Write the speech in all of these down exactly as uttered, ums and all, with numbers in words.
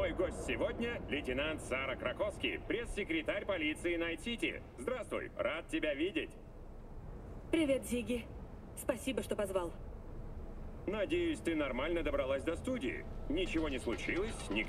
Мой гость сегодня — лейтенант Сара Кракоски, пресс-секретарь полиции Найт-Сити. Здравствуй, рад тебя видеть. Привет, Зигги. Спасибо, что позвал. Надеюсь, ты нормально добралась до студии. Ничего не случилось, ник...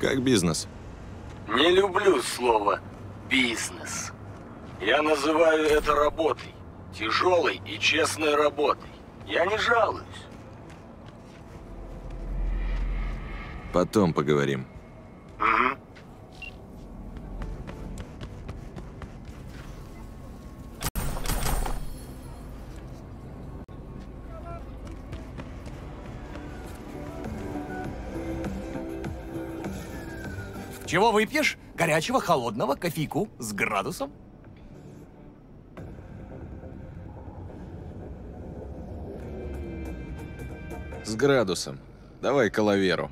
Как бизнес? Не люблю слово «бизнес». Я называю это работой. Тяжелой и честной работой. Я не жалуюсь. Потом поговорим. Угу. Чего выпьешь? Горячего, холодного, кофейку с градусом? С градусом. Давай калаверу.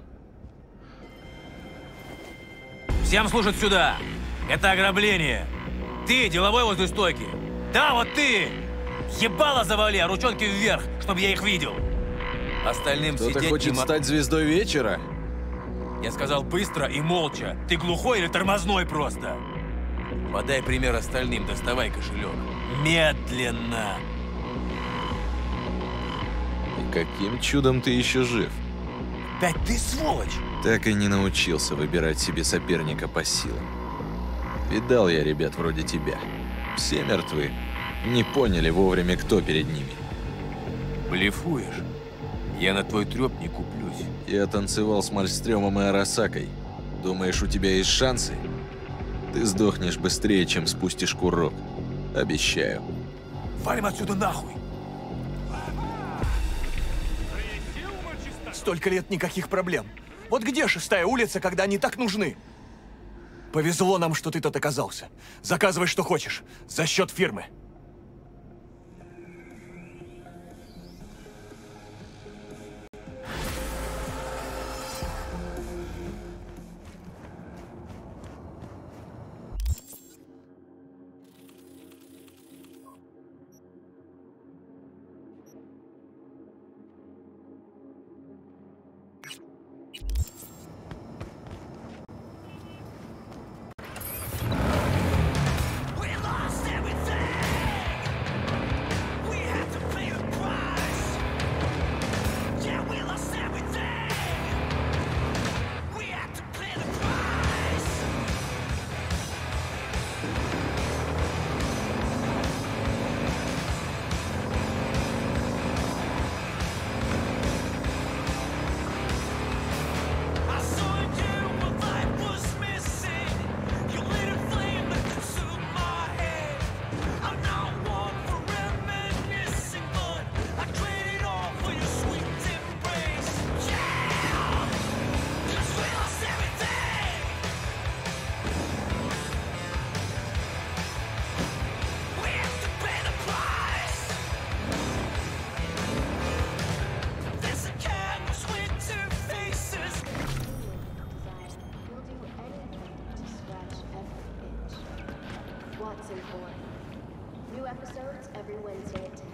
Всем слушать сюда! Это ограбление! Ты, деловой возле стойки! Да, вот ты! Ебало завали, а ручонки вверх, чтобы я их видел! Остальным Кто-то сидеть хочет не мо- стать звездой вечера? Я сказал быстро и молча. Ты глухой или тормозной просто? Подай пример остальным, доставай кошелек. Медленно! И каким чудом ты еще жив? Опять ты сволочь! Так и не научился выбирать себе соперника по силам. Видал я ребят вроде тебя. Все мертвы. Не поняли вовремя, кто перед ними. Блефуешь? Я на твой трёп не куплюсь. Я танцевал с Мальстрёмом и Арасакой. Думаешь, у тебя есть шансы? Ты сдохнешь быстрее, чем спустишь курок. Обещаю. Валим отсюда нахуй! Столько лет никаких проблем. Вот где шестая улица, когда они так нужны? Повезло нам, что ты тут оказался. Заказывай, что хочешь. За счет фирмы. New episodes every Wednesday at ten.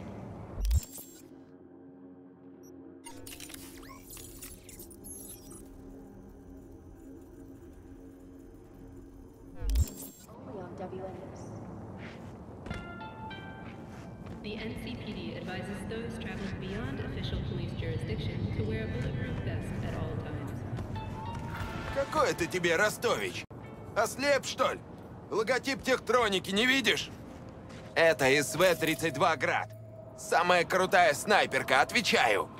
Only on W N S. The N C P D advises those traveling beyond official police jurisdiction to wear a bulletproof vest at all times. Какой это тебе, Ростович? Ослеп, что ли? Логотип техтроники не видишь? Это эс вэ тридцать два Град. Самая крутая снайперка, отвечаю.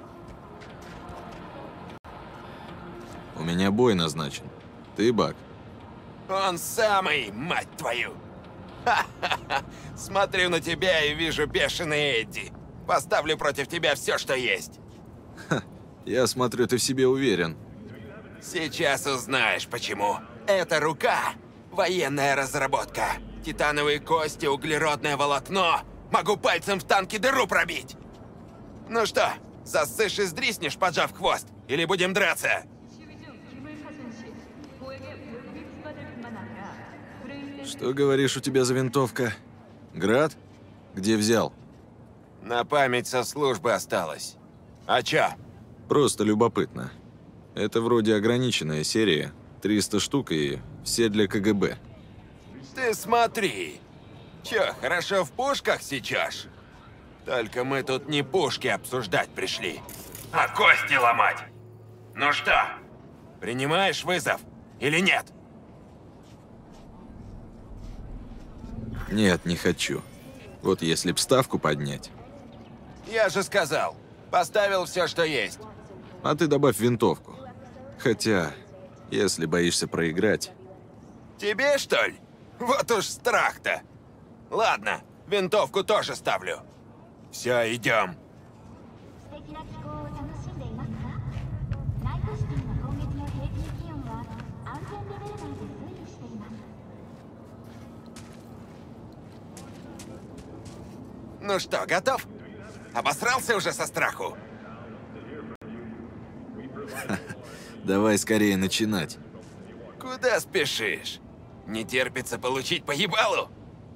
У меня бой назначен. Ты Бак. Он самый, мать твою. Ха-ха-ха. Смотрю на тебя и вижу бешеный Эдди. Поставлю против тебя все, что есть. Ха, я смотрю, ты в себе уверен. Сейчас узнаешь, почему. Эта рука — военная разработка. Титановые кости, углеродное волокно. Могу пальцем в танке дыру пробить. Ну что, засышь и сдриснешь, поджав хвост? Или будем драться? Что, говоришь, у тебя за винтовка? Град? Где взял? На память со службы осталось. А чё? Просто любопытно. Это вроде ограниченная серия. триста штук и все для ка гэ бэ. Ты смотри. Чё, хорошо в пушках сечёшь? Только мы тут не пушки обсуждать пришли, а кости ломать. Ну что, принимаешь вызов? Или нет? Нет, не хочу. Вот если б ставку поднять. Я же сказал, поставил все, что есть. А ты добавь винтовку. Хотя, если боишься проиграть... Тебе, что ли? Вот уж страх-то. Ладно, винтовку тоже ставлю. Все, идем. Ну что, готов? Обосрался уже со страху? Давай скорее начинать. Куда спешишь? Не терпится получить по ебалу?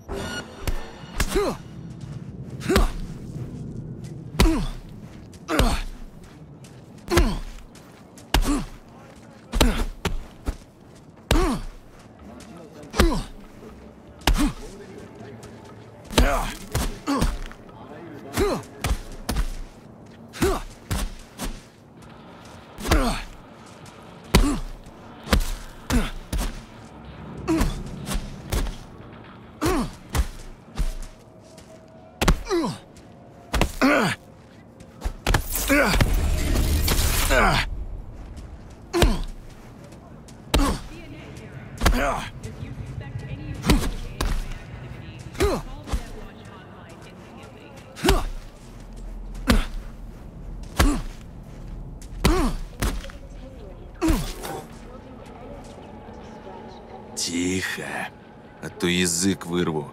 Тихо, а то язык вырву.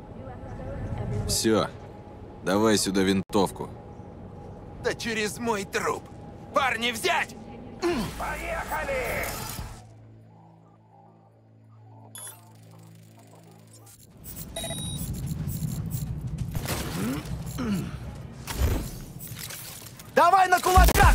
Все, давай сюда винтовку. Да через мой труп. Парни, взять! Поехали! Давай на кулаках!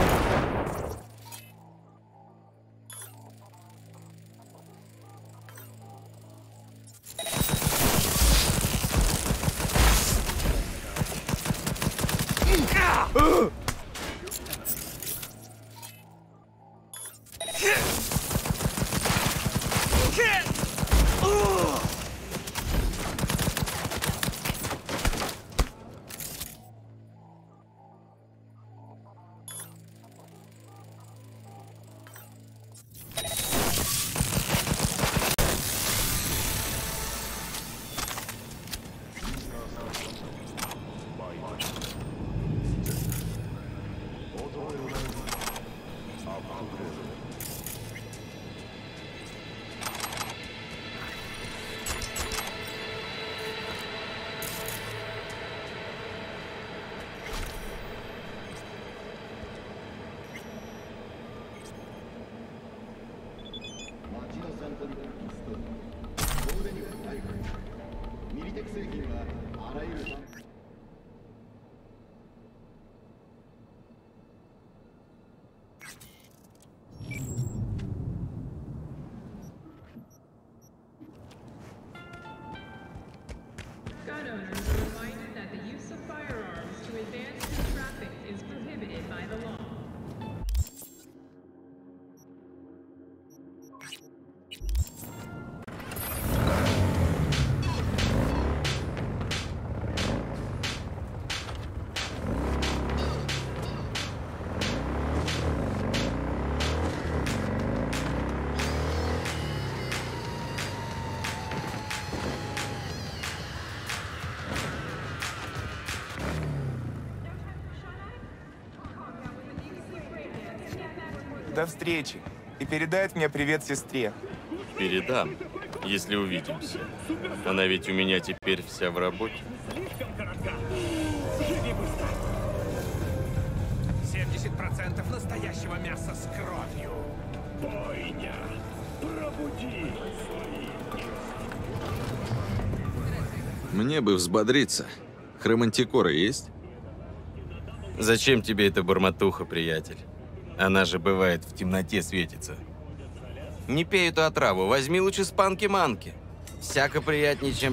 Gun owners are reminded that the use of firearms to advance through traffic is prohibited by the law. До встречи. И передает мне привет сестре. Передам, если увидимся. Она ведь у меня теперь вся в работе. семьдесят процентов настоящего мяса с кровью. Бойня. Пробуди свои. Мне бы взбодриться. Хромантикора есть? Зачем тебе эта бормотуха, приятель? Она же бывает в темноте светится. Не пей эту отраву, возьми лучше спанки-манки. Всяко приятнее, чем...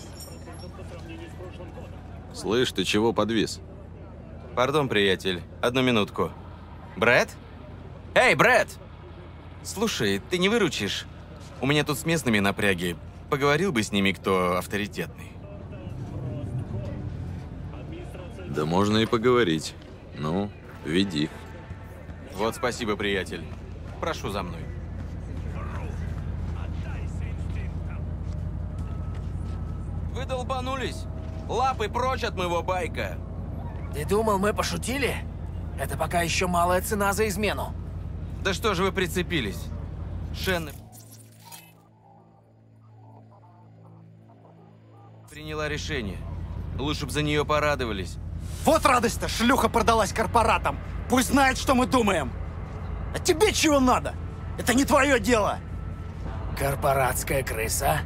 Слышь, ты чего подвис? Пардон, приятель, одну минутку. Брэд? Эй, Брэд! Слушай, ты не выручишь? У меня тут с местными напряги. Поговорил бы с ними, кто авторитетный. Да можно и поговорить. Ну, веди. Вот спасибо, приятель. Прошу за мной. Вы долбанулись? Лапы прочь от моего байка. Ты думал, мы пошутили? Это пока еще малая цена за измену. Да что же вы прицепились? Шен приняла решение. Лучше бы за нее порадовались. Вот радость-то, шлюха продалась корпоратам. Пусть знает, что мы думаем. А тебе чего надо? Это не твое дело. Корпоратская крыса.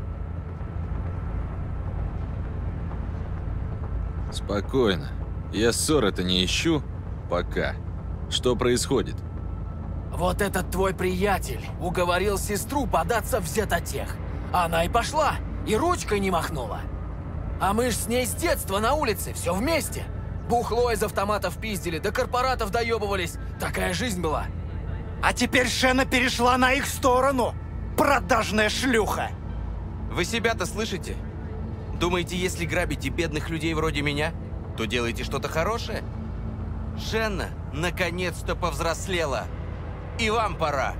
Спокойно. Я ссоры-то не ищу. Пока. Что происходит? Вот этот твой приятель уговорил сестру податься в зетотех. Она и пошла, и ручкой не махнула. А мы ж с ней с детства на улице, все вместе. Бухло из автоматов пиздили, до корпоратов доебывались. Такая жизнь была. А теперь Шена перешла на их сторону. Продажная шлюха. Вы себя-то слышите? Думаете, если грабите бедных людей вроде меня, то делаете что-то хорошее? Шенна наконец-то повзрослела. И вам пора.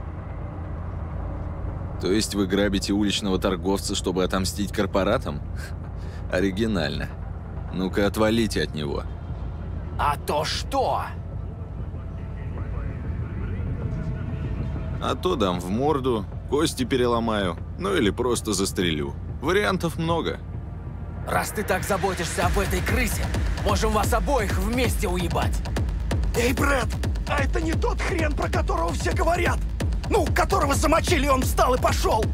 То есть вы грабите уличного торговца, чтобы отомстить корпоратам? Оригинально. Ну-ка, отвалите от него. А то что? А то дам в морду, кости переломаю, ну или просто застрелю. Вариантов много. Раз ты так заботишься об этой крысе, можем вас обоих вместе уебать. Эй, Брэд, а это не тот хрен, про которого все говорят? Ну, которого замочили, он встал и пошел.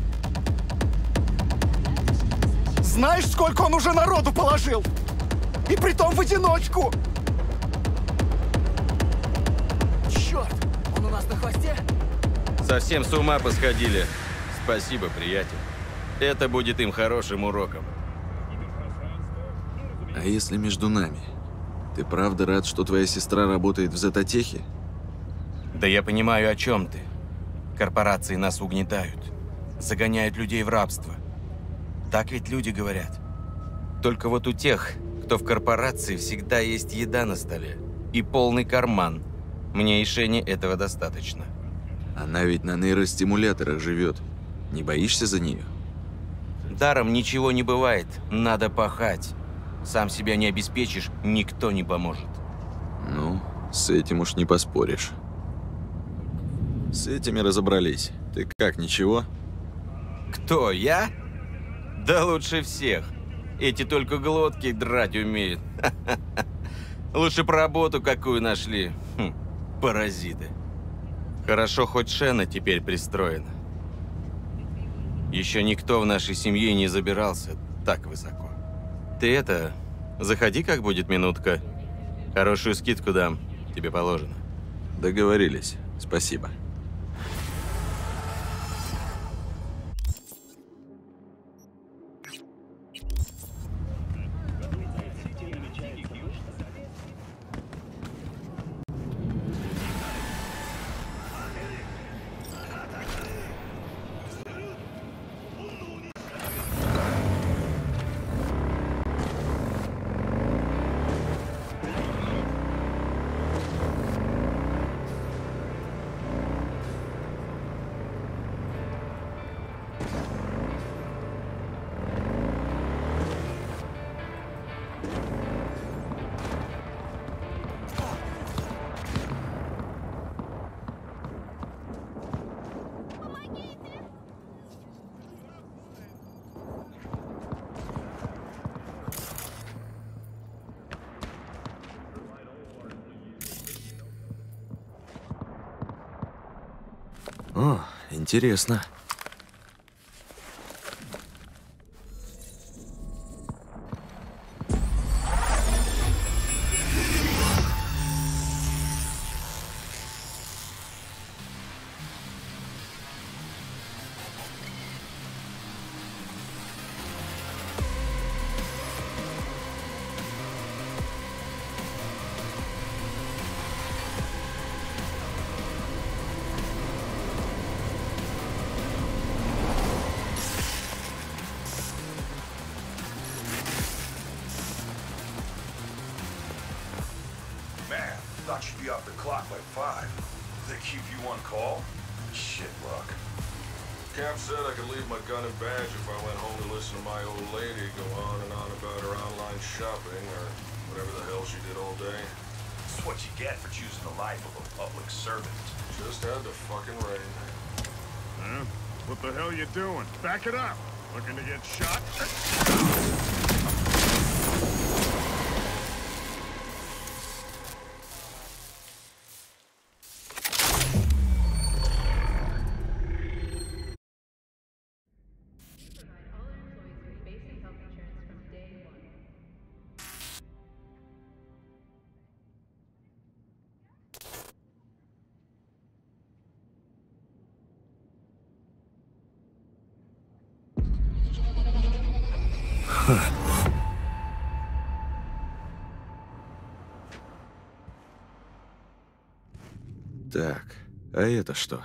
Знаешь, сколько он уже народу положил? И притом в одиночку. Черт, он у нас на хвосте? Совсем с ума посходили. Спасибо, приятель. Это будет им хорошим уроком. А если между нами? Ты правда рад, что твоя сестра работает в зетотехе? Да я понимаю, о чем ты. Корпорации нас угнетают. Загоняют людей в рабство. Так ведь люди говорят. Только вот у тех, кто в корпорации, всегда есть еда на столе. И полный карман. Мне и Шене этого достаточно. Она ведь на нейростимуляторах живет. Не боишься за нее? Даром ничего не бывает. Надо пахать. Сам себя не обеспечишь, никто не поможет. Ну, с этим уж не поспоришь. С этими разобрались. Ты как, ничего? Кто, я? Да лучше всех. Эти только глотки драть умеют. Лучше про работу какую нашли. Хм, паразиты. Хорошо, хоть Шена теперь пристроена. Еще никто в нашей семье не забирался так высоко. Ты это, заходи, как будет минутка. Хорошую скидку дам, тебе положено. Договорились. Спасибо. О, интересно. clock by five. Does that keep you on call? Shit luck. Cap said I could leave my gun and badge if I went home to listen to my old lady go on and on about her online shopping or whatever the hell she did all day. That's what you get for choosing the life of a public servant. Just had to fucking rain. Huh? What the hell you doing? Back it up! Looking to get shot? Так, а это что?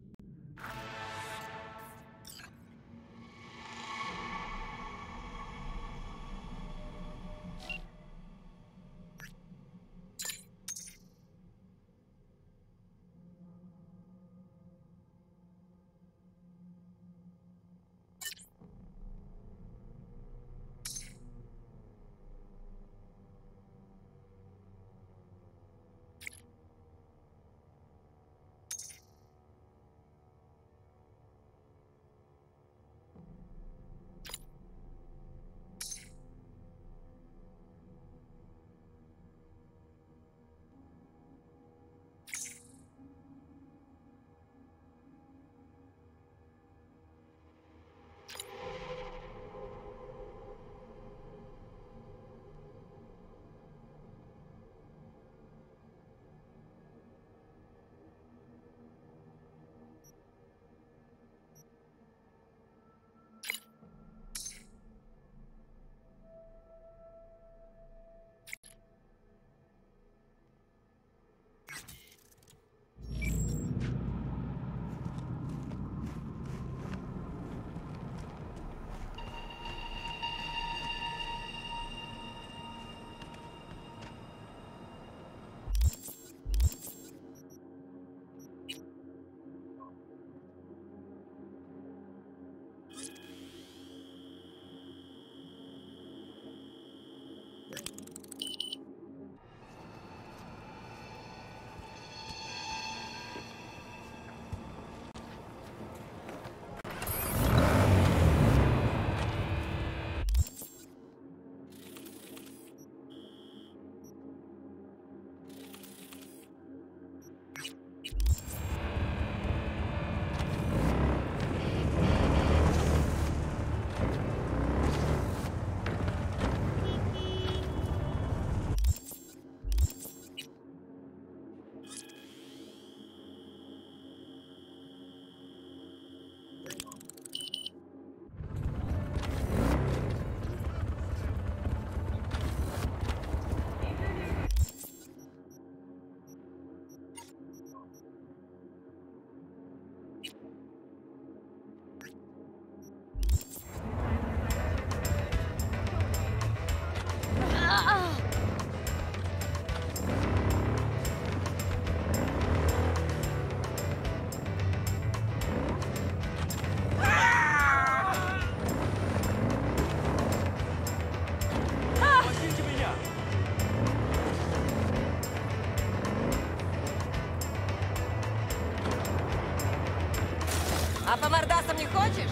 А по мордасам не хочешь?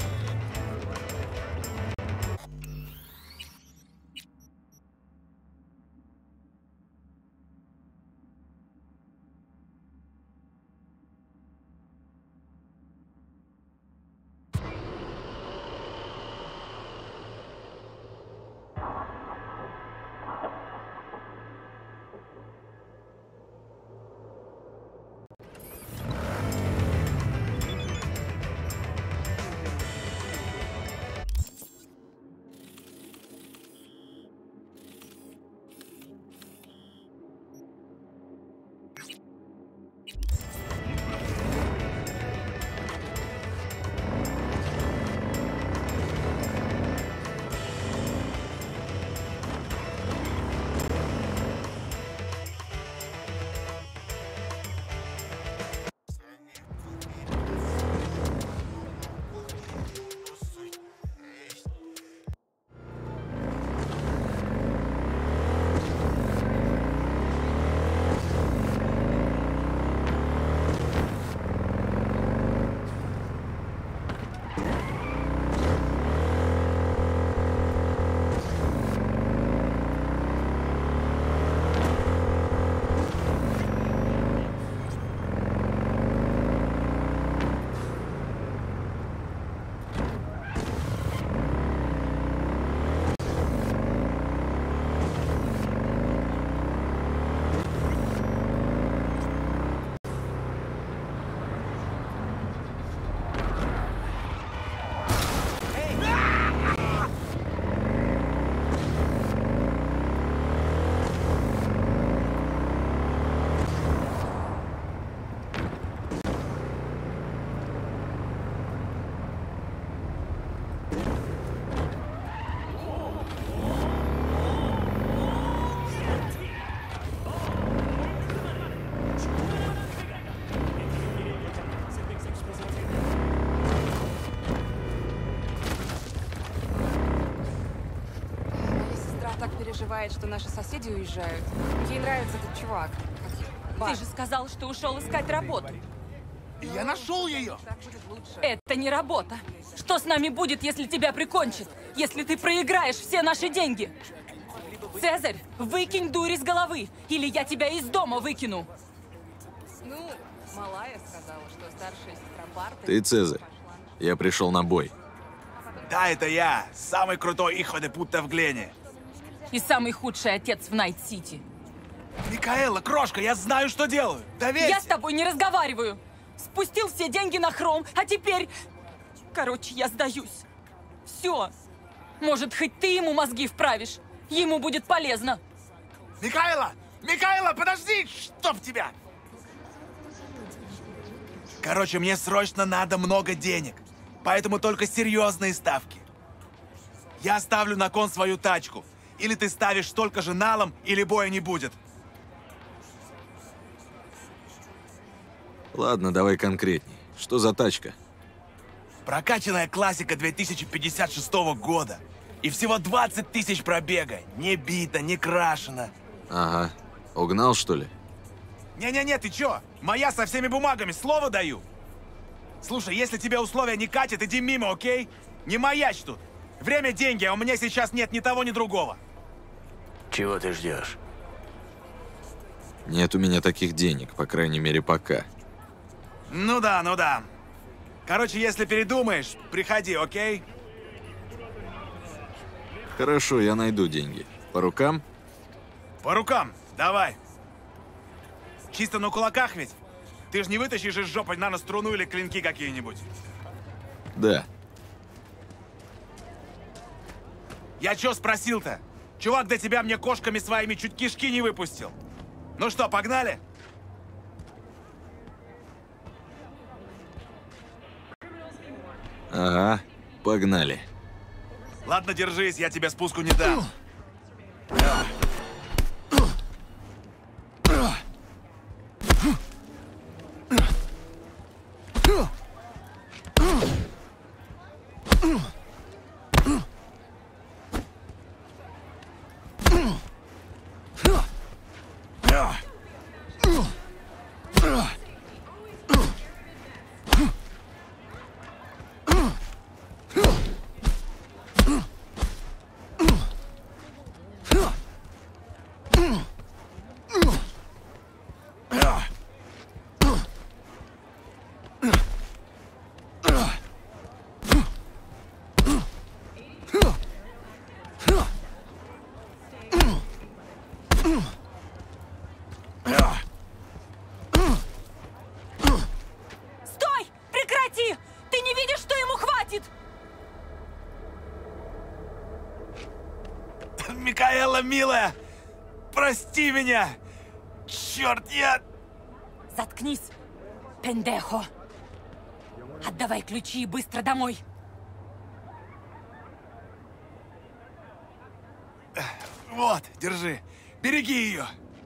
так переживает, что наши соседи уезжают. Ей нравится этот чувак. Ты же сказал, что ушел искать работу. Я нашел ее. Это не работа. Что с нами будет, если тебя прикончат? Если ты проиграешь все наши деньги? Цезарь, выкинь дурь из головы, или я тебя из дома выкину. Ну, малая сказала, что старшая сестра Барта... Ты Цезарь. Я пришел на бой. Да, это я. Самый крутой Ихо де Путта в Глене. И самый худший отец в Найт-Сити. Микаэла, крошка, я знаю, что делаю. Доверься. Я с тобой не разговариваю. Спустил все деньги на хром, а теперь... Короче, я сдаюсь. Все. Может, хоть ты ему мозги вправишь? Ему будет полезно. Микаэла! Микаэла, подожди! Чтоб тебя! Короче, мне срочно надо много денег. Поэтому только серьезные ставки. Я ставлю на кон свою тачку. Или ты ставишь столько же налом, или боя не будет. Ладно, давай конкретней. Что за тачка? Прокачанная классика две тысячи пятьдесят шестого года. И всего двадцать тысяч пробега. Не бита, не крашена. Ага. Угнал, что ли? Не-не-не, ты чё? Моя со всеми бумагами, слово даю. Слушай, если тебе условия не катят, иди мимо, окей? Не маячь тут. Время – деньги, а у меня сейчас нет ни того, ни другого. Чего ты ждешь? Нет у меня таких денег, по крайней мере, пока. Ну да, ну да. Короче, если передумаешь, приходи, окей? Хорошо, я найду деньги. По рукам? По рукам, давай. Чисто на кулаках ведь? Ты же не вытащишь из жопы на нос струну или клинки какие-нибудь? Да. Я чё спросил-то? Чувак до тебя мне кошками своими чуть кишки не выпустил. Ну что, погнали? Ага, погнали. Ладно, держись, я тебе спуску не дам. Стой! Прекрати! Ты не видишь, что ему хватит? Микаэла, милая! Прости меня! Черт, я... Заткнись, пендехо. Отдавай ключи и быстро домой. Вот, держи. Береги ее.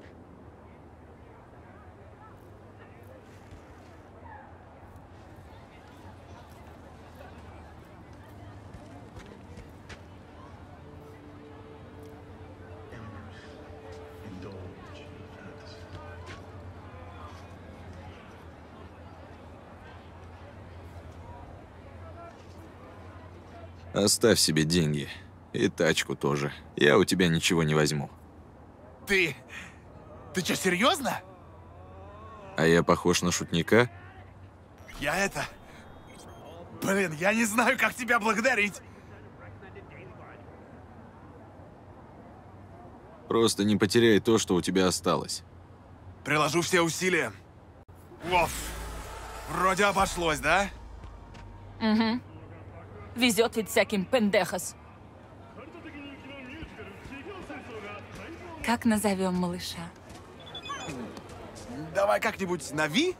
Оставь себе деньги. И тачку тоже. Я у тебя ничего не возьму. Ты... Ты что, серьезно? А я похож на шутника? Я это... Блин, я не знаю, как тебя благодарить. Просто не потеряй то, что у тебя осталось. Приложу все усилия. Оф. Вроде обошлось, да? Угу. Везет ведь всяким пендехос. Как назовем малыша? Давай как-нибудь на Ви?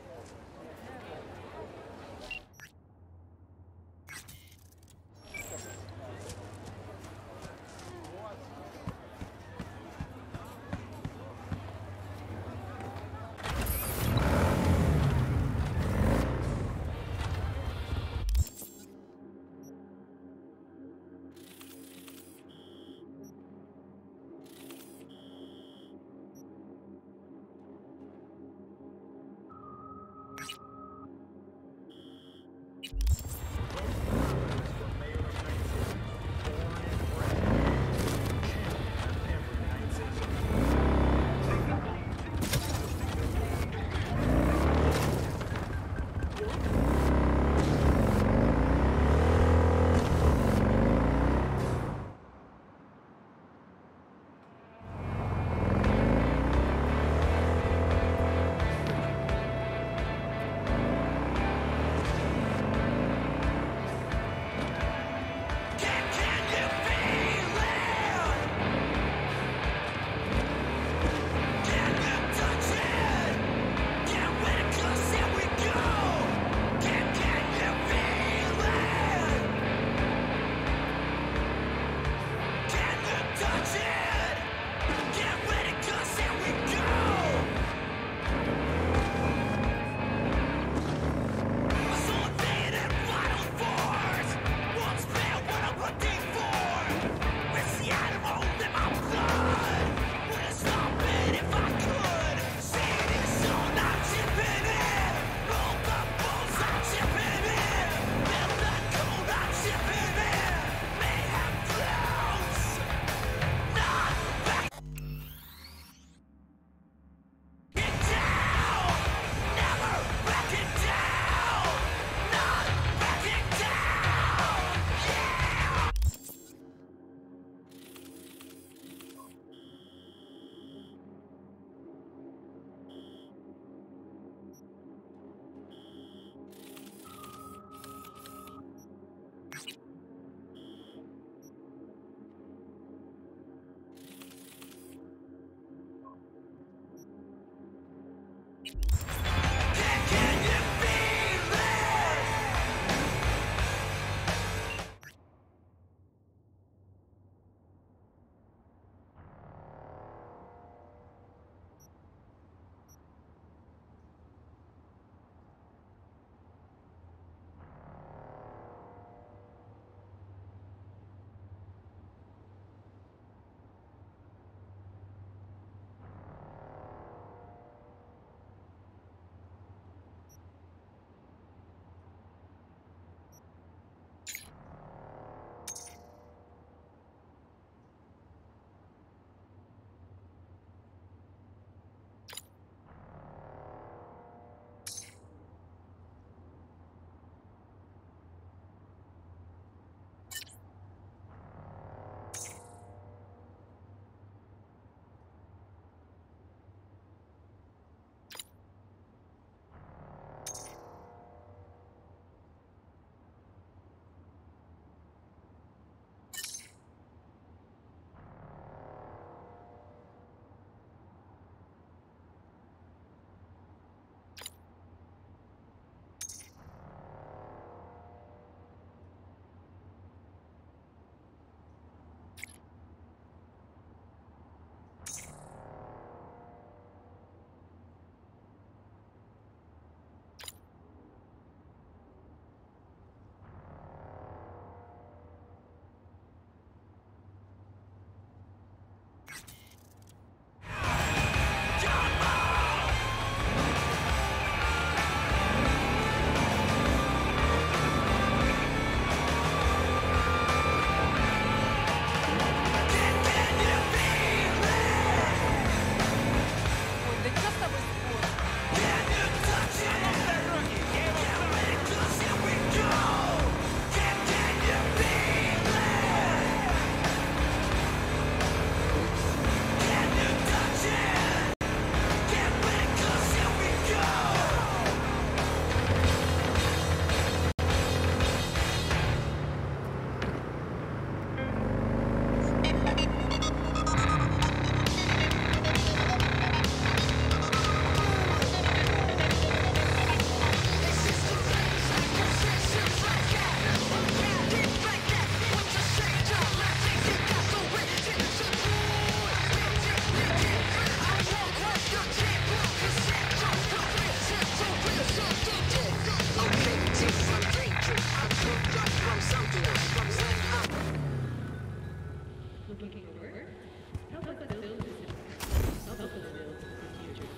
looking for work? Help us build this. Help us build the future.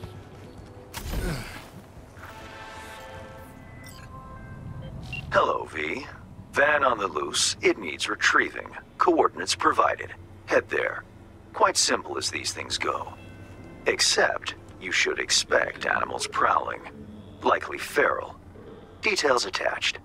Hello, V. Van on the loose. It needs retrieving. Coordinates provided. Head there. Quite simple as these things go. Except, you should expect animals prowling. Likely feral. Details attached.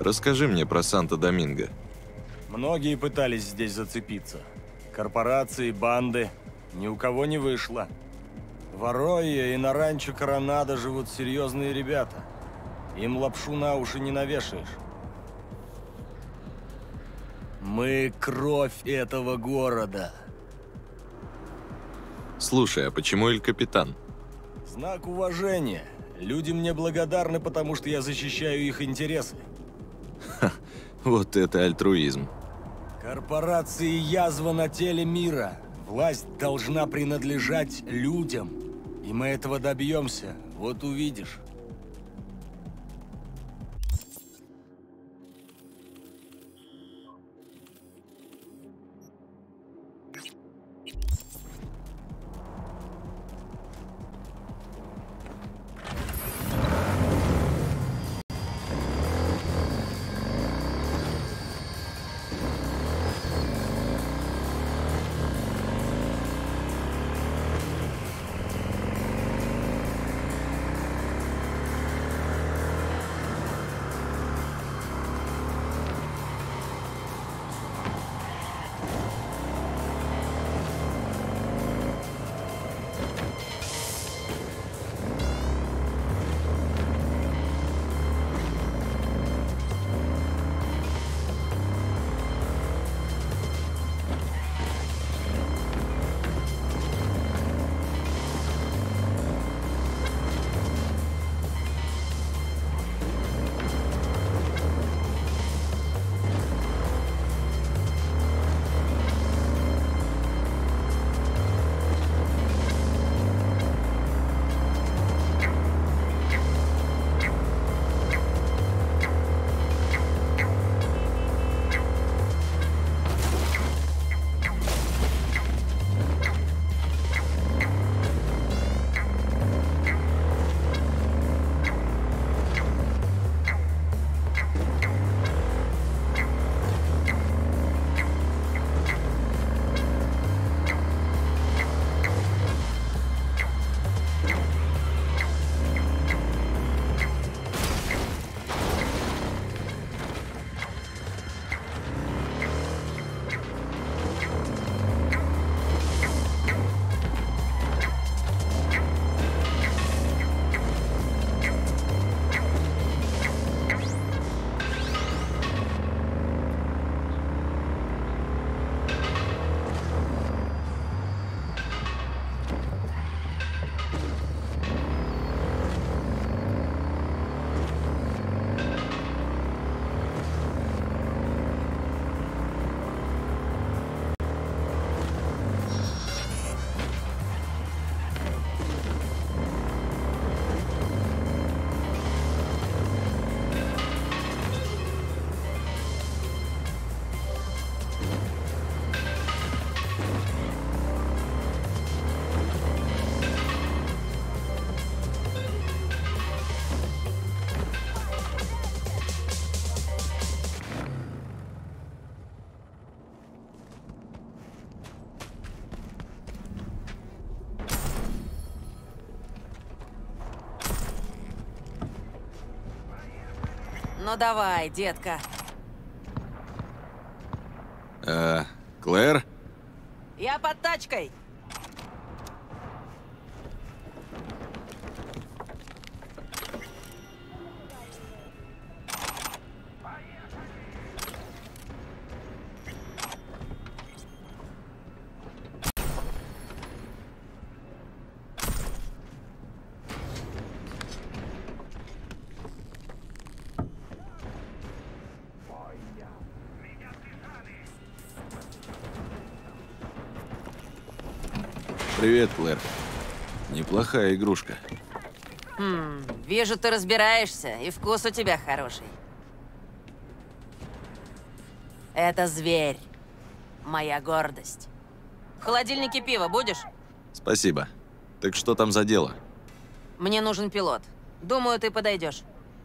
Расскажи мне про Санто-Доминго. Многие пытались здесь зацепиться. Корпорации, банды. Ни у кого не вышло. В Арроyo и на ранчо Коронадо живут серьезные ребята. Им лапшу на уши не навешаешь. Мы кровь этого города. Слушай, а почему Эль Капитан? Знак уважения. Люди мне благодарны, потому что я защищаю их интересы. Ха, вот это альтруизм. Корпорации язва на теле мира. Власть должна принадлежать людям. И мы этого добьемся. Вот увидишь. Ну давай, детка. Э, Клэр? Я под тачкой. Привет, Клэр. Неплохая игрушка. Хм, вижу, ты разбираешься, и вкус у тебя хороший. Это зверь. Моя гордость. В холодильнике пиво будешь? Спасибо. Так что там за дело? Мне нужен пилот. Думаю, ты подойдешь.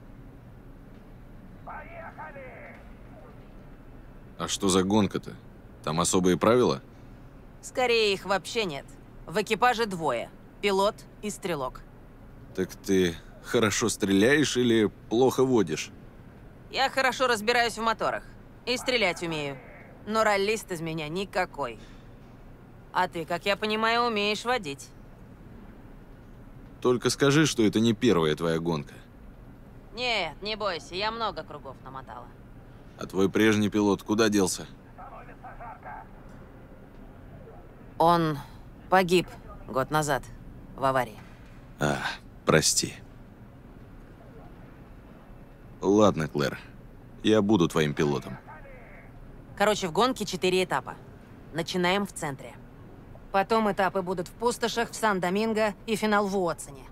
А что за гонка-то? Там особые правила? Скорее, их вообще нет. В экипаже двое. Пилот и стрелок. Так ты хорошо стреляешь или плохо водишь? Я хорошо разбираюсь в моторах. И стрелять умею. Но раллист из меня никакой. А ты, как я понимаю, умеешь водить. Только скажи, что это не первая твоя гонка. Нет, не бойся, я много кругов намотала. А твой прежний пилот куда делся? Он погиб год назад в аварии. А, прости. Ладно, Клэр. Я буду твоим пилотом. Короче, в гонке четыре этапа. Начинаем в центре. Потом этапы будут в пустошах, в Сан-Доминго и финал в Уотсоне.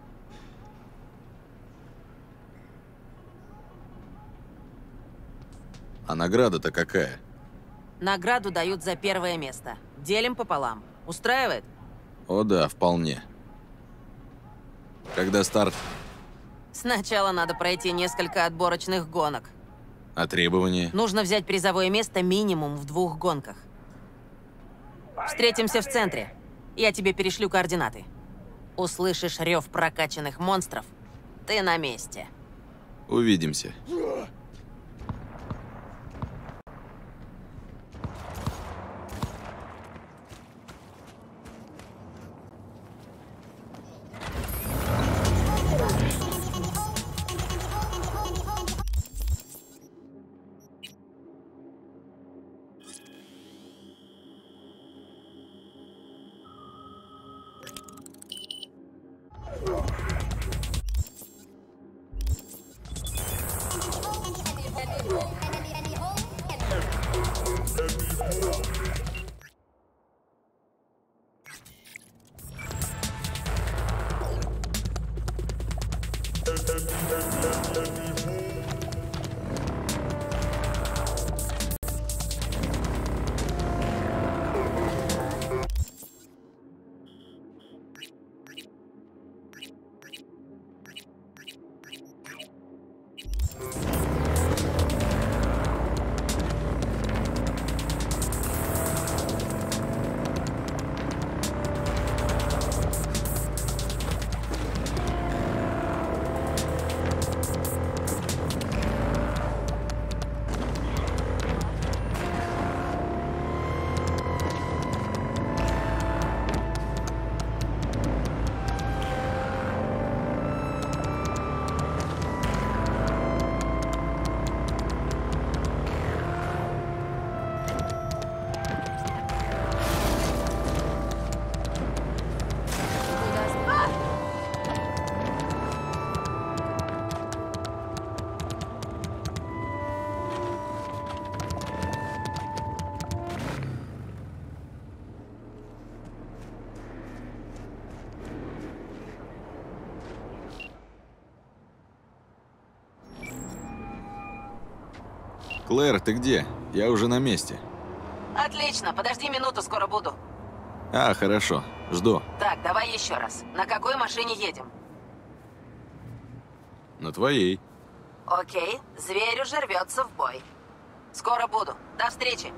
А награда-то какая? Награду дают за первое место. Делим пополам. Устраивает? О да, вполне. Когда старт? Сначала надо пройти несколько отборочных гонок. А требования? Нужно взять призовое место минимум в двух гонках. Встретимся в центре. Я тебе перешлю координаты. Услышишь рев прокачанных монстров, ты на месте. Увидимся. Клэр, ты где? Я уже на месте. Отлично, подожди минуту, скоро буду. А, хорошо. Жду. Так, давай еще раз. На какой машине едем? На твоей. Окей, зверь уже рвется в бой. Скоро буду. До встречи.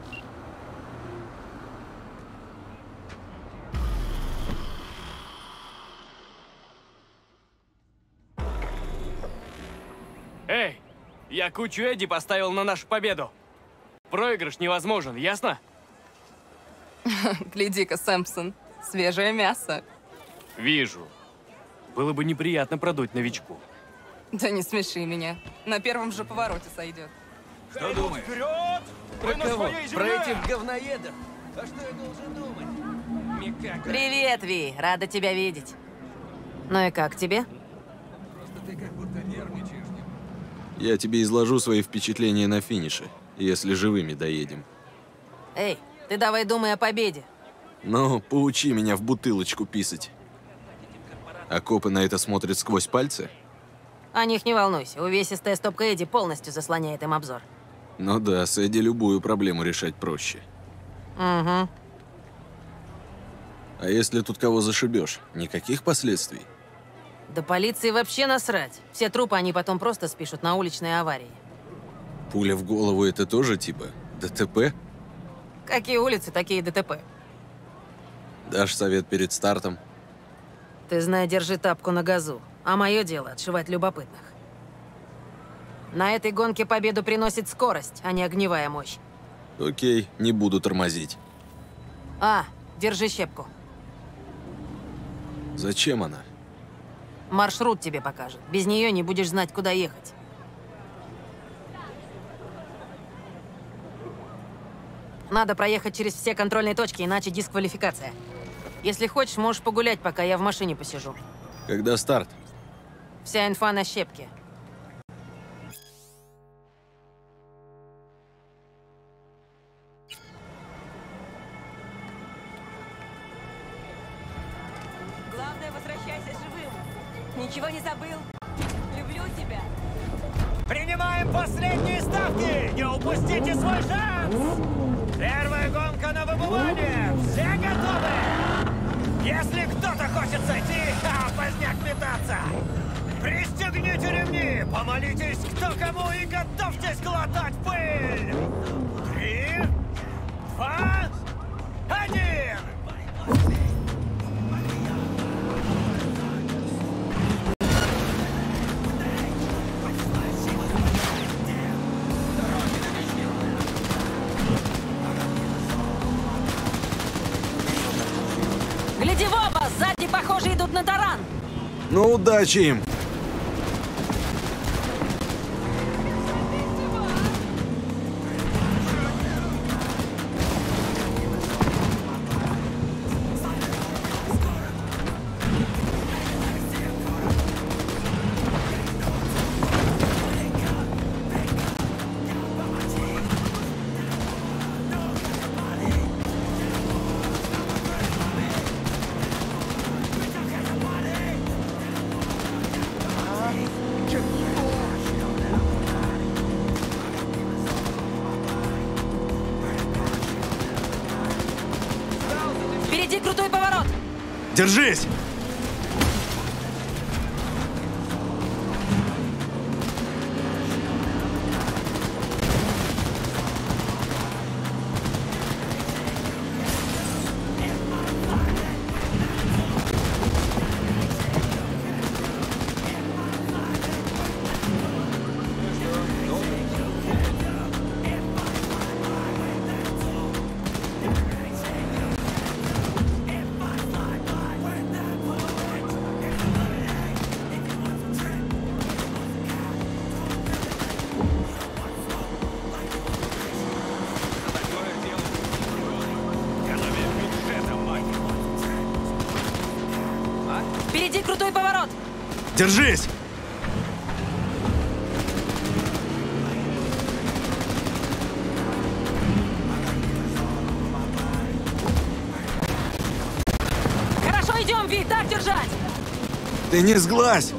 Эй, я кучу Эдди поставил на нашу победу. Проигрыш невозможен, ясно? Гляди-ка, Сэмпсон, свежее мясо. Вижу. Было бы неприятно продуть новичку. Да не смеши меня. На первом же повороте сойдет. Что думаешь? Вперед! Про кого? Про этих говноедов? А что я должен думать? Микака. Привет, Ви. Рада тебя видеть. Ну и как тебе? Просто ты как будто нервничаешь. Я тебе изложу свои впечатления на финише, если живыми доедем. Эй, ты давай думай о победе. Ну, поучи меня в бутылочку писать. А копы на это смотрят сквозь пальцы? О них не волнуйся. Увесистая стопка Эдди полностью заслоняет им обзор. Ну да, с Эдди любую проблему решать проще. Угу. А если тут кого зашибешь, никаких последствий? Да полиции вообще насрать. Все трупы они потом просто спишут на уличные аварии. Пуля в голову — это тоже типа ДТП? Какие улицы, такие ДТП. Дашь совет перед стартом? Ты знай, держи тапку на газу. А мое дело — отшивать любопытных. На этой гонке победу приносит скорость, а не огневая мощь. Окей, не буду тормозить. А, держи щепку. Зачем она? Маршрут тебе покажет. Без нее не будешь знать, куда ехать. Надо проехать через все контрольные точки, иначе дисквалификация. Если хочешь, можешь погулять, пока я в машине посижу. Когда старт? Вся инфа на щепке. Главное, возвращайся живым. Ничего не забыл. Люблю тебя. Принимаем последние ставки! Не упустите свой шанс! Первая гонка на выбывание! Все готовы? Если кто-то хочет сойти, а поздняк метаться! Пристегните ремни, помолитесь кто кому и готовьтесь глотать пыль! Три, два, один! Гляди в оба! Сзади, похоже, идут на таран! Ну, удачи им! Впереди крутой поворот! Держись! Впереди крутой поворот! Держись! Хорошо идем, Ви, так держать! Ты не сглазь!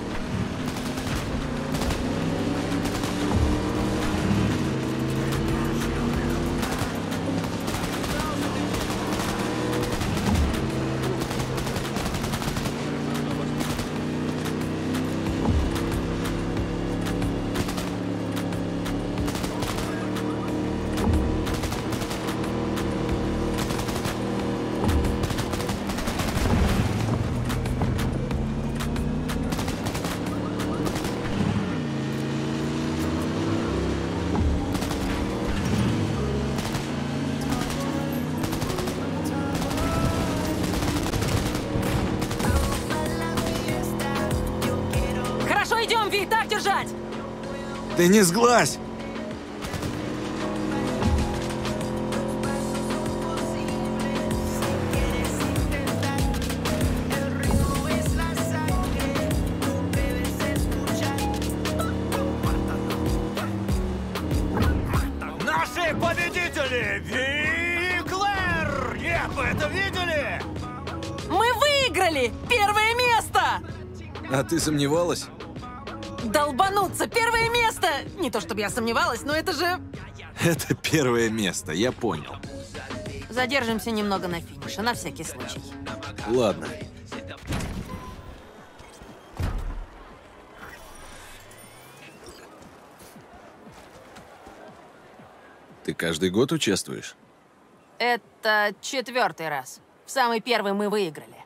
Хорошо идем, Ви, так держать! Ты не сглазь! Наши победители! Ви и Клэр! Нет, вы это видели? Мы выиграли! Первое место! А ты сомневалась? Долбануться! Первое место! Не то чтобы я сомневалась, но это же... Это первое место, я понял. Задержимся немного на финише, на всякий случай. Ладно. Ты каждый год участвуешь? Это четвертый раз. В самый первый мы выиграли.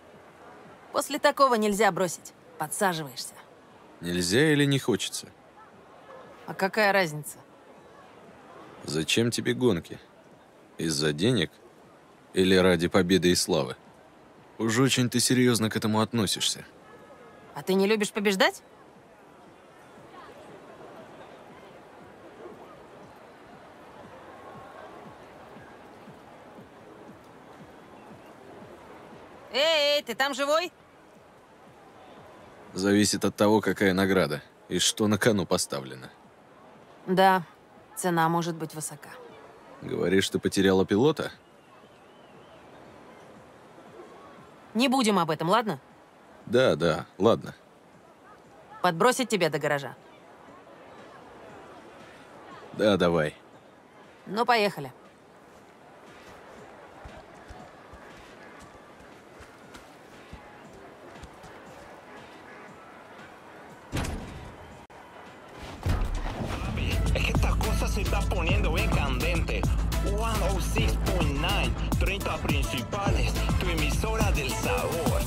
После такого нельзя бросить. Подсаживаешься. Нельзя или не хочется? А какая разница? Зачем тебе гонки? Из-за денег? Или ради победы и славы? Уж очень ты серьезно к этому относишься. А ты не любишь побеждать? Эй, эй, ты там живой? Зависит от того, какая награда и что на кону поставлено. Да, цена может быть высока. Говоришь, ты потеряла пилота? Не будем об этом, ладно? Да, да, ладно. Подбросить тебя до гаража? Да, давай. Ну, поехали. Es que esta cosa se está poniendo bien candente. ciento seis punto nueve, treinta principales, tu emisora del sabor.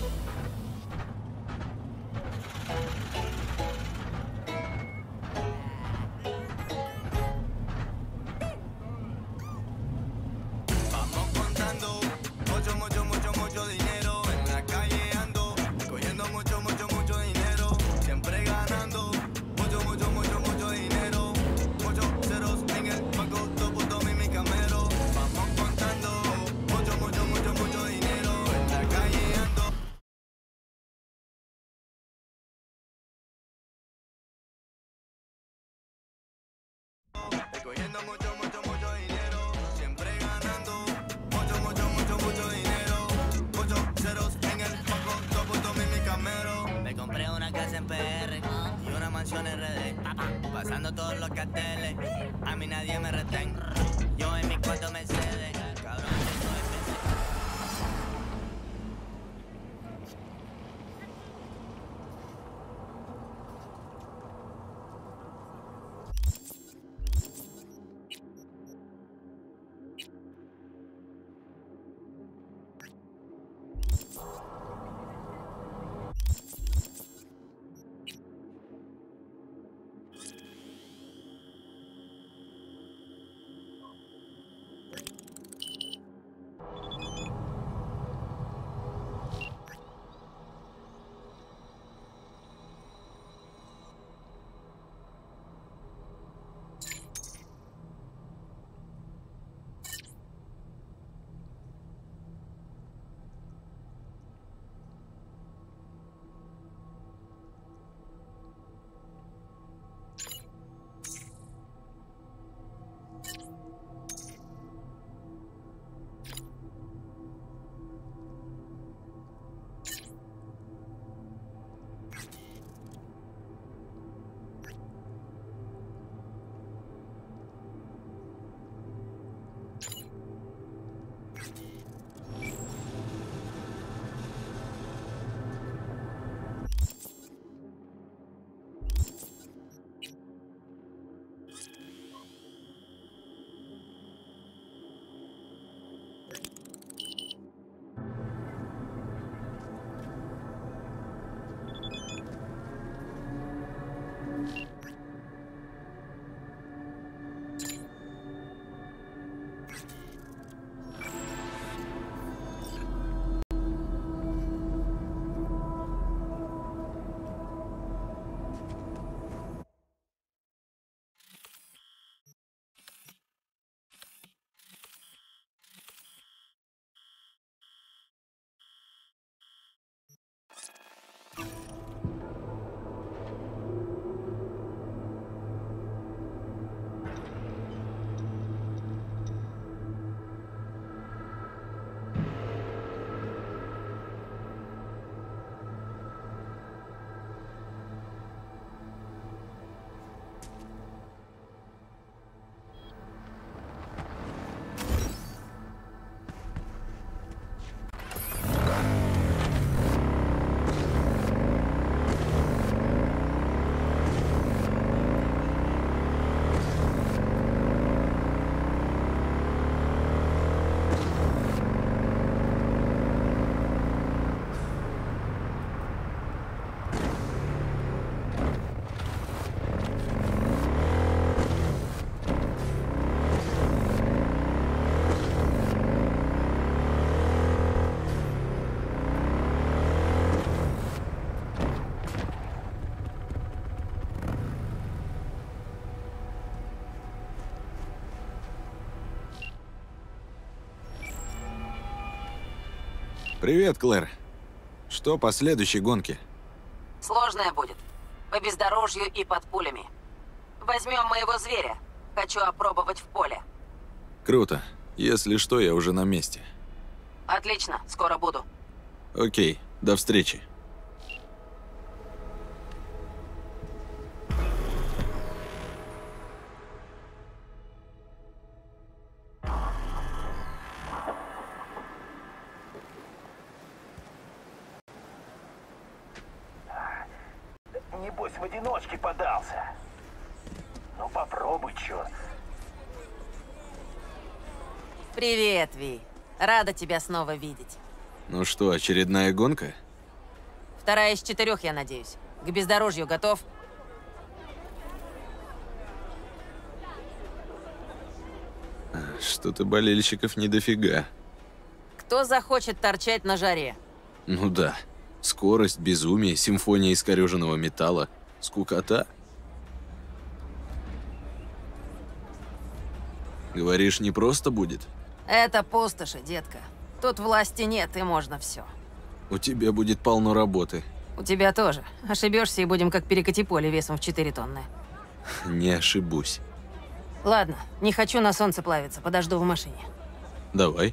Vamos contando mucho, mucho, mucho, mucho dinero. En la calle ando, cogiendo mucho, mucho, mucho dinero. Siempre ganando, mucho, mucho, mucho, mucho dinero. Muchos ceros en el banco, dos puntos en mi camero. Vamos contando mucho, mucho, mucho, mucho dinero. En la calle ando. Cogiendo mucho, mucho, mucho dinero. Siempre ganando, mucho, mucho, mucho, mucho dinero. Muchos ceros en el banco, dos puntos en mi camero. Me compré una casa en P R y una mansión en R D. Pasando todos los carteles, a mí nadie me retén. Yo en mi cuarto Mercedes, cabrón, yo soy Привет, Клэр. Что по следующей гонке? Сложная будет. По бездорожью и под пулями. Возьмем моего зверя. Хочу опробовать в поле. Круто. Если что, я уже на месте. Отлично, скоро буду. Окей, до встречи. Небось, в одиночке подался. Ну попробуй, черт. Привет, Ви. Рада тебя снова видеть. Ну что, очередная гонка? Вторая из четырех, я надеюсь. К бездорожью готов? Что-то болельщиков не дофига. Кто захочет торчать на жаре? Ну да. Скорость, безумие, симфония искореженного металла. Скукота. Говоришь, не просто будет? Это пустоши, детка. Тут власти нет, и можно все. У тебя будет полно работы. У тебя тоже. Ошибешься, и будем как перекати поле весом в четыре тонны. Не ошибусь. Ладно, не хочу на солнце плавиться, подожду в машине. Давай.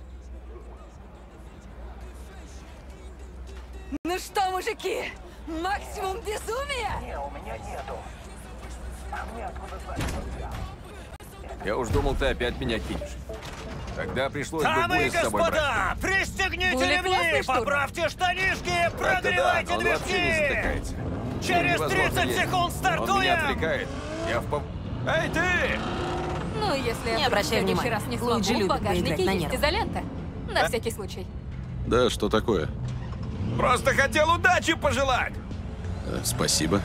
Ну что, мужики, максимум безумия? Не, у меня нету. А мне откуда знать, что взял? Я уж думал, ты опять меня кинешь. Тогда пришлось бы Дамы и Були с собой брать. господа, пристегните Були ремни, классный штурм. поправьте штанишки, Это да, прогревайте но он вообще не движки. затыкается. Через Невозможно тридцать ездить. секунд Он меня стартуем. отвлекает. Я в пов... Эй, ты! Ну, если Не я обращай в следующий внимания. раз не Луиджи смогу, в любит багажнике поиграть на есть нервах. изолента. На А? всякий случай. Да, что такое? Просто хотел удачи пожелать. Э, спасибо.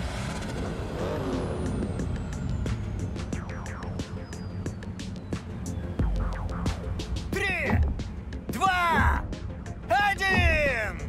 Три, два, один.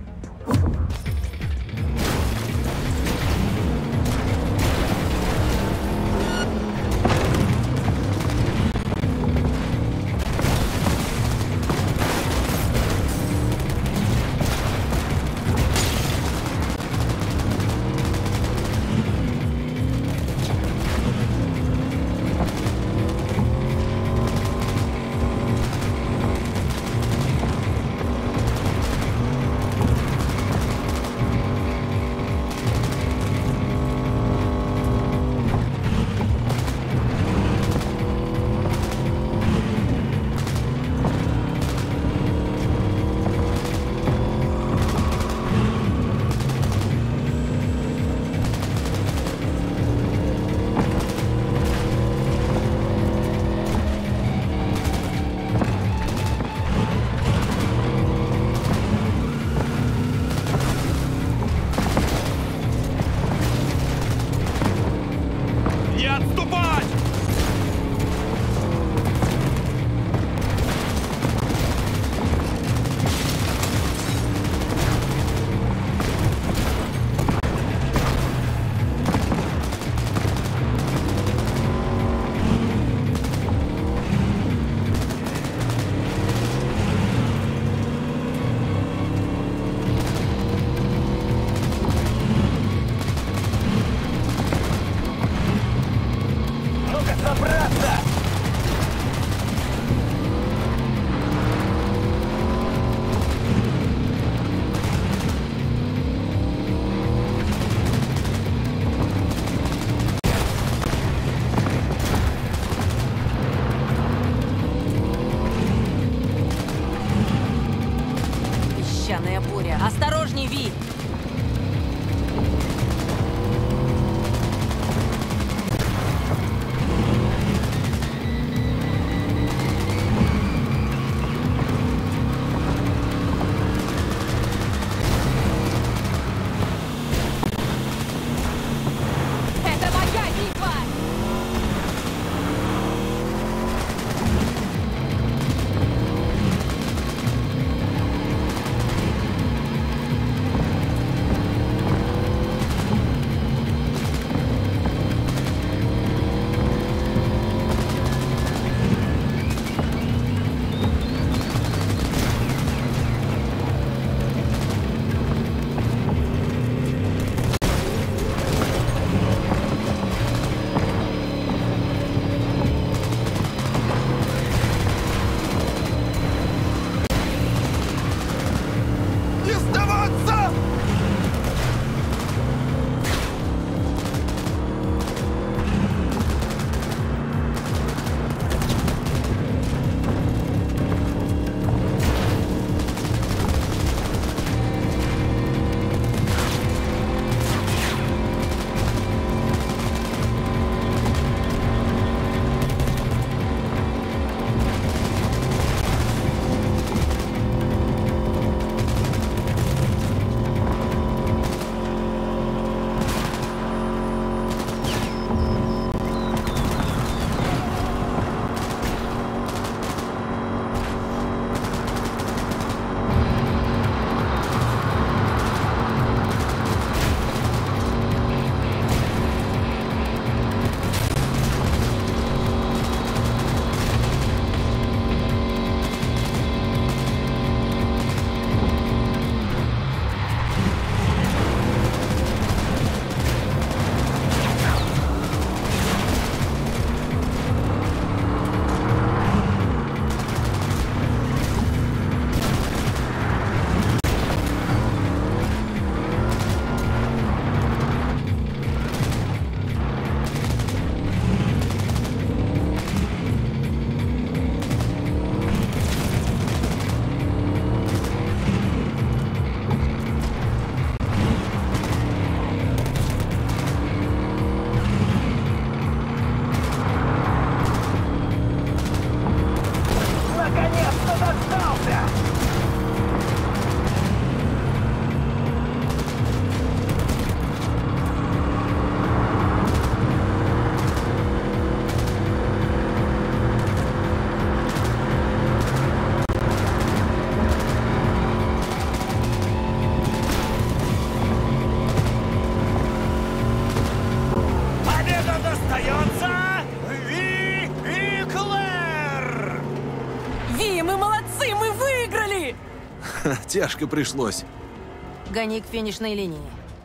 тяжко пришлось. Гони к финишной линии.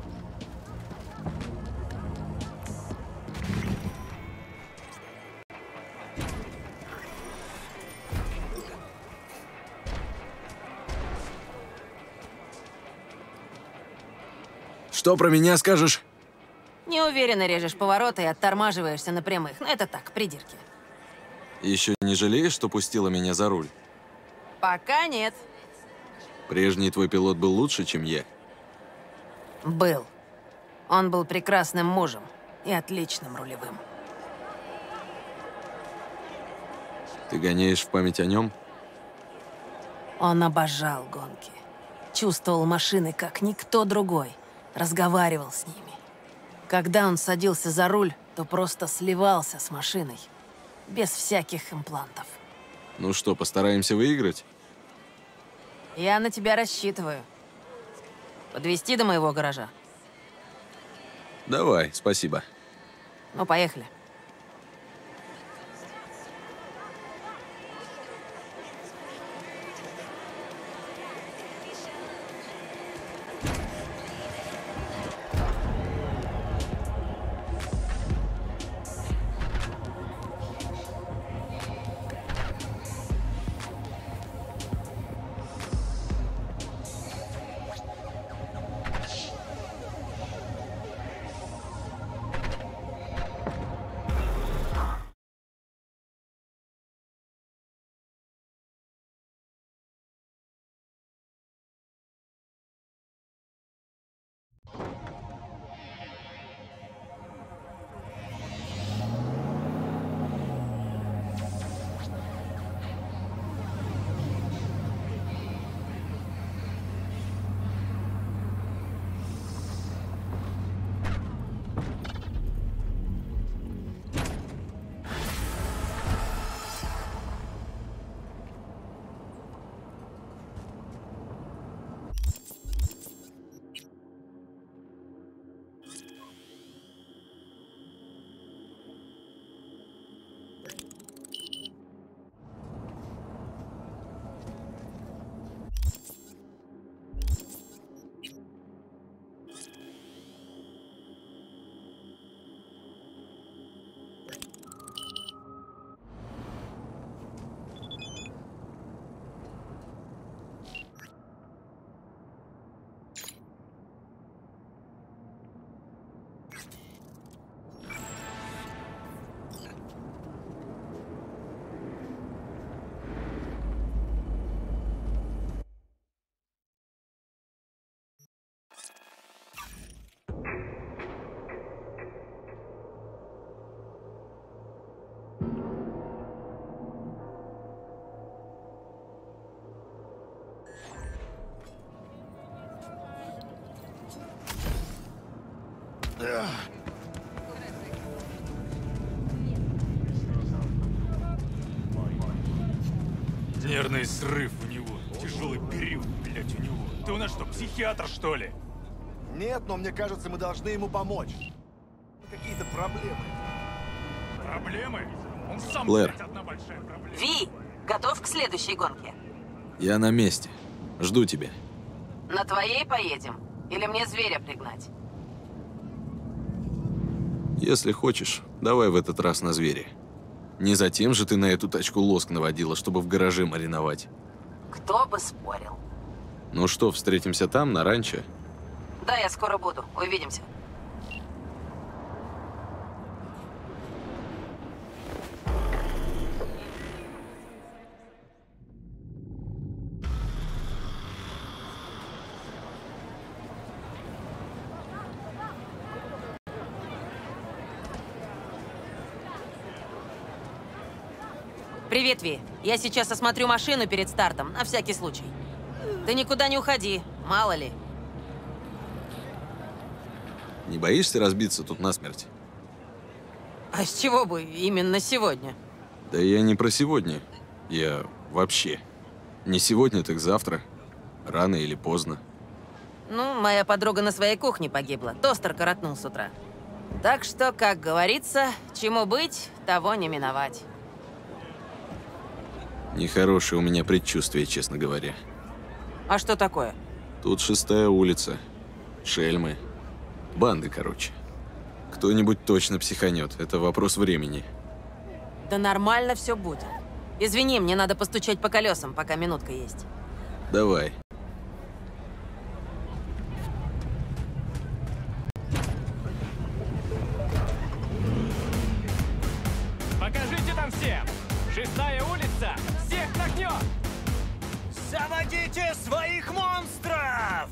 Что про меня скажешь? Неуверенно режешь повороты и оттормаживаешься на прямых. Но это так, придирки. Еще не жалеешь, что пустила меня за руль? Пока нет. Прежний твой пилот был лучше, чем я? Был. Он был прекрасным мужем и отличным рулевым. Ты гоняешь в память о нем? Он обожал гонки. Чувствовал машины, как никто другой. Разговаривал с ними. Когда он садился за руль, то просто сливался с машиной. Без всяких имплантов. Ну что, постараемся выиграть? Я на тебя рассчитываю. Подвезти до моего гаража? Давай, спасибо. Ну, поехали. Нервный срыв у него. Тяжелый период, блядь, у него. Ты у нас что, психиатр, что ли? Нет, но мне кажется, мы должны ему помочь. Какие-то проблемы. Проблемы? Он сам, Блэр. блядь, одна большая проблема. Ви, готов к следующей гонке? Я на месте. Жду тебя. На твоей поедем? Или мне зверя пригнать? Если хочешь, давай в этот раз на звере. Не затем же ты на эту тачку лоск наводила, чтобы в гараже мариновать. Кто бы спорил. Ну что, встретимся там, на ранчо? Да, я скоро буду. Увидимся. Привет, Ви. Я сейчас осмотрю машину перед стартом, на всякий случай. Ты никуда не уходи, мало ли. Не боишься разбиться тут насмерть? А с чего бы именно сегодня? Да я не про сегодня. Я вообще. Не сегодня, так завтра. Рано или поздно. Ну, моя подруга на своей кухне погибла. Тостер коротнул с утра. Так что, как говорится, чему быть, того не миновать. Нехорошее у меня предчувствие, честно говоря. А что такое? Тут шестая улица. Шельмы. Банды, короче. Кто-нибудь точно психанет. Это вопрос времени. Да нормально все будет. Извини, мне надо постучать по колесам, пока минутка есть. Давай. Покажите там всем! Шестая улица всех нагнет! Заводите своих монстров!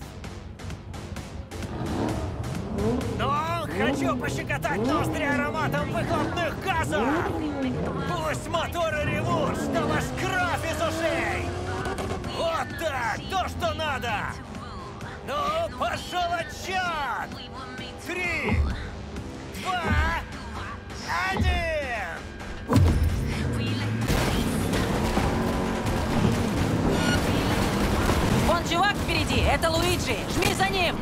Но хочу пощекотать ноздри ароматом выхлопных газов! Пусть моторы ревут, что ваш кровь из ушей! Вот так! То, что надо! Ну, пошел отчет! Три, два, один! Вон чувак впереди, это Луиджи. Жми за ним!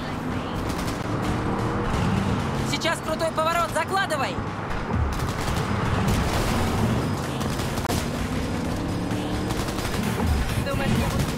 Сейчас крутой поворот, закладывай! Думаешь, я буду...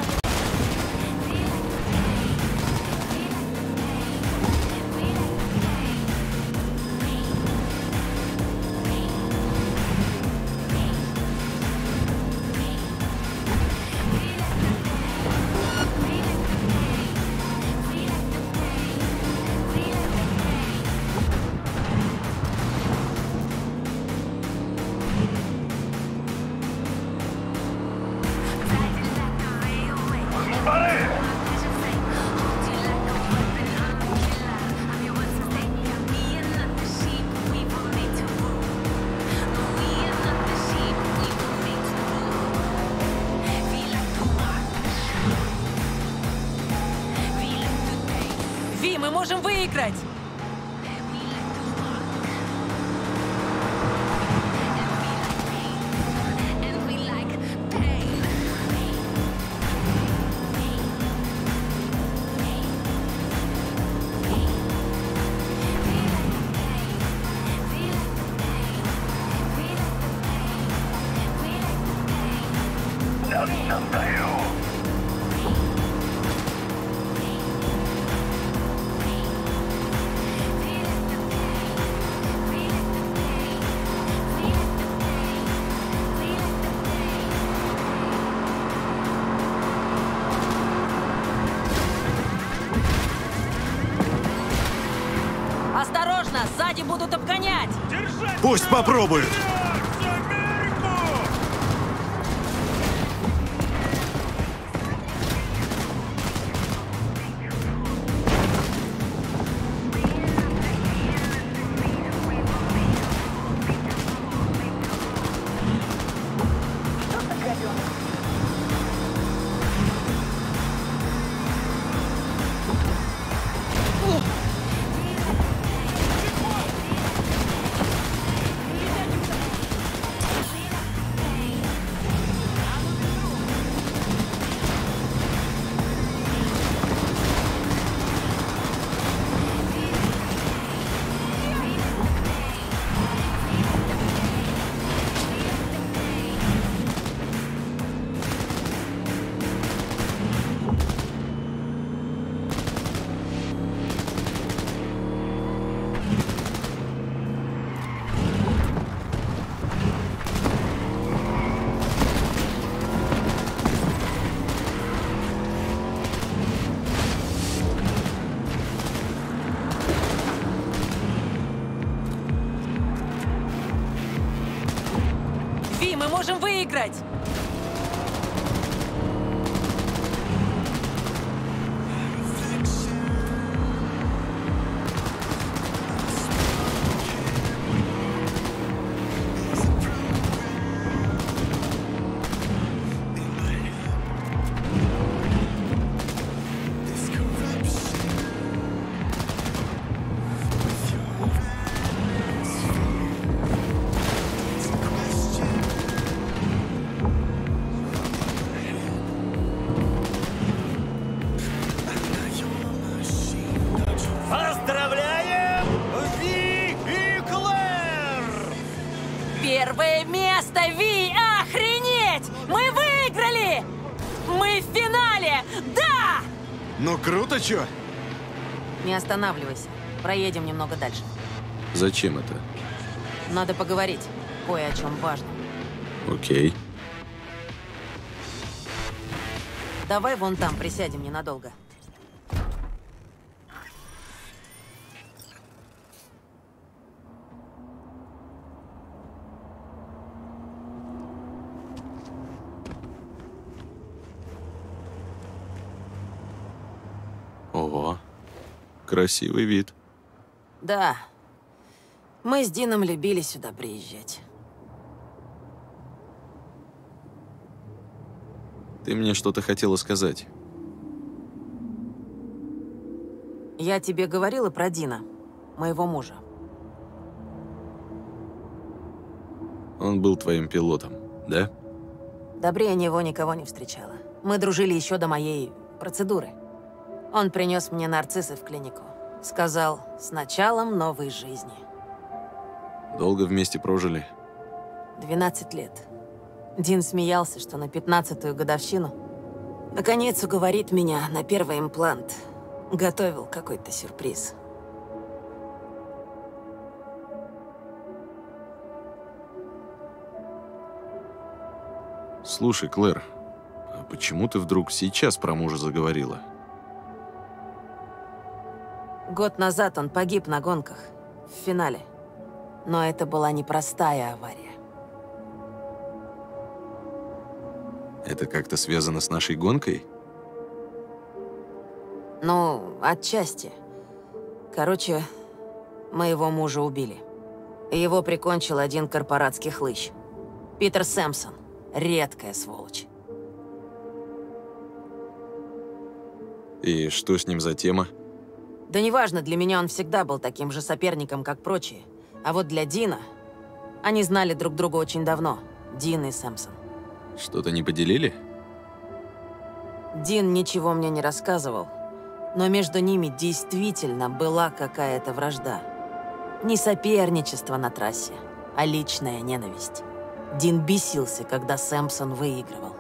Ви, мы можем выиграть! Осторожно, сзади будут обгонять! Пусть попробуют! Ви, мы можем выиграть! Поздравляем, Ви и Клэр! Первое место, Ви! Охренеть! Мы выиграли! Мы в финале! Ну круто, чё? Не останавливайся. Проедем немного дальше. Зачем это? Надо поговорить. Кое о чем важно. Окей. Давай вон там присядем ненадолго. Ого. Красивый вид. Да. Мы с Дином любили сюда приезжать. Ты мне что-то хотела сказать. Я тебе говорила про Дина, моего мужа. Он был твоим пилотом, да? Добрее него никого не встречала. Мы дружили еще до моей процедуры. Он принес мне нарциссы в клинику. Сказал, с началом новой жизни. Долго вместе прожили? двенадцать лет. Дин смеялся, что на пятнадцатую годовщину наконец уговорит меня на первый имплант. Готовил какой-то сюрприз. Слушай, Клэр, а почему ты вдруг сейчас про мужа заговорила? Год назад он погиб на гонках, в финале. Но это была непростая авария. Это как-то связано с нашей гонкой? Ну, отчасти. Короче, моего мужа убили. Его прикончил один корпоратский хлыщ. Питер Сэмпсон. Редкая сволочь. И что с ним за тема? Да неважно, для меня он всегда был таким же соперником, как прочие. А вот для Дина... Они знали друг друга очень давно. Дин и Сэмпсон. Что-то не поделили? Дин ничего мне не рассказывал. Но между ними действительно была какая-то вражда. Не соперничество на трассе, а личная ненависть. Дин бесился, когда Сэмпсон выигрывал.